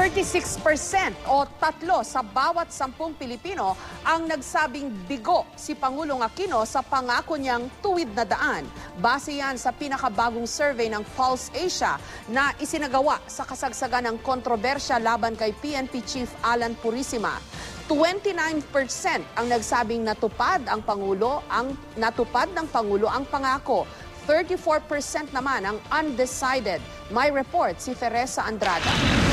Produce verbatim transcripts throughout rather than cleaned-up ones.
thirty-six percent o tatlo sa bawat sampung Pilipino ang nagsabing bigo si Pangulong Aquino sa pangako niyang tuwid na daan. Base yan sa pinakabagong survey ng Pulse Asia na isinagawa sa kasagsagan ng kontrobersya laban kay P N P Chief Alan Purisima. twenty-nine percent ang nagsabing natupad ang Pangulo, ang natupad ng Pangulo ang pangako. thirty-four percent naman ang undecided. May report si Teresa Andrada.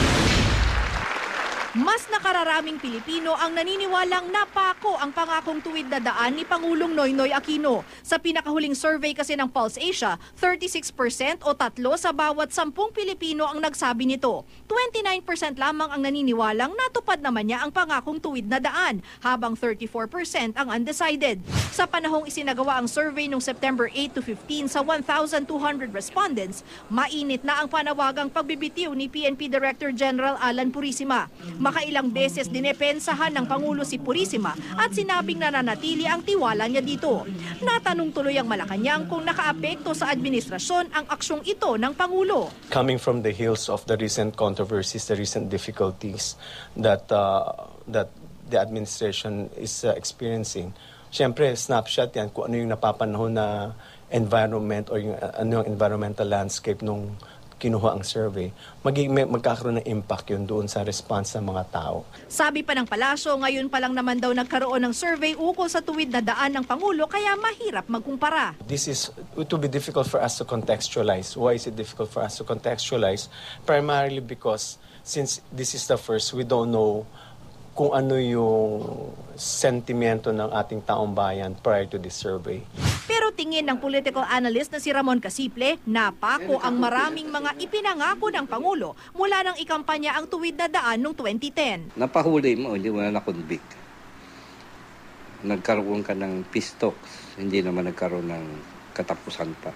Mas nakararaming Pilipino ang naniniwalang napako ang pangakong tuwid na daan ni Pangulong Noynoy Aquino. Sa pinakahuling survey kasi ng Pulse Asia, thirty-six percent o tatlo sa bawat sampung Pilipino ang nagsabi nito. twenty-nine percent lamang ang naniniwalang natupad naman niya ang pangakong tuwid na daan, habang thirty-four percent ang undecided. Sa panahong isinagawa ang survey noong September eight to fifteen sa one thousand two hundred respondents, mainit na ang panawagang pagbibitiw ni P N P Director General Alan Purisima. Makailang beses dinepensahan ng Pangulo si Purisima at sinabing nananatili ang tiwala niya dito. Natanong tuloy ang Malacanang kung nakaapekto sa administrasyon ang aksyong ito ng Pangulo. Coming from the heels of the recent controversies, the recent difficulties that uh, that the administration is uh, experiencing, siyempre snapshot yan kung ano yung napapanahon na environment or yung, uh, ano yung environmental landscape nung kinuha ang survey, maging, may, magkakaroon ng impact yun doon sa response ng mga tao. Sabi pa ng palasyo, ngayon pa lang naman daw nagkaroon ng survey ukol sa tuwid na daan ng Pangulo, kaya mahirap magkumpara. This is, it will be difficult for us to contextualize. Why is it difficult for us to contextualize? Primarily because since this is the first, we don't know kung ano yung sentimento ng ating taong bayan prior to this survey. Pero tingin ng political analyst na si Ramon Casiple, napako ang maraming mga ipinangako ng Pangulo mula nang ikampanya ang tuwid na daan noong twenty ten. Napahuli mo, hindi mo na nakonvict. Nagkaroon ka ng peace talks, hindi naman nagkaroon ng katapusan pa.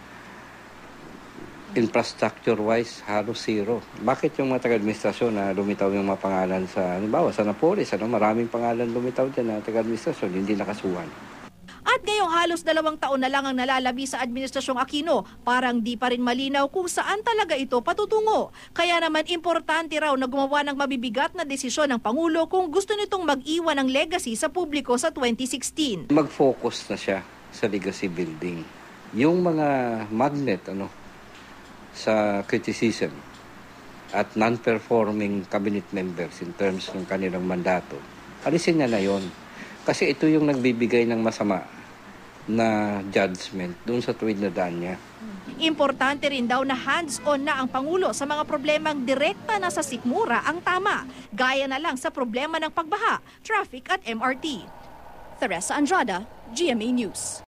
Infrastructure-wise, halos zero. Bakit yung mga taga-administrasyon na lumitaw yung mga pangalan sa, halimbawa, sa Napolis, ano, maraming pangalan lumitaw dyan na taga-administrasyon, hindi nakasuhan. At ngayong halos dalawang taon na lang ang nalalabi sa Administrasyong Aquino, parang di pa rin malinaw kung saan talaga ito patutungo. Kaya naman importante raw na gumawa ng mabibigat na desisyon ng Pangulo kung gusto nitong mag-iwan ng legacy sa publiko sa twenty sixteen. Mag-focus na siya sa legacy building. Yung mga magnet, ano, sa criticism at non-performing cabinet members in terms ng kanilang mandato, alisin niya na yon. Kasi ito yung nagbibigay ng masama na judgment doon sa tuwid na daan niya. Importante rin daw na hands-on na ang Pangulo sa mga problemang direkta na sa sikmura ang tama, gaya na lang sa problema ng pagbaha, traffic at M R T. Teresa Andrada, G M A News.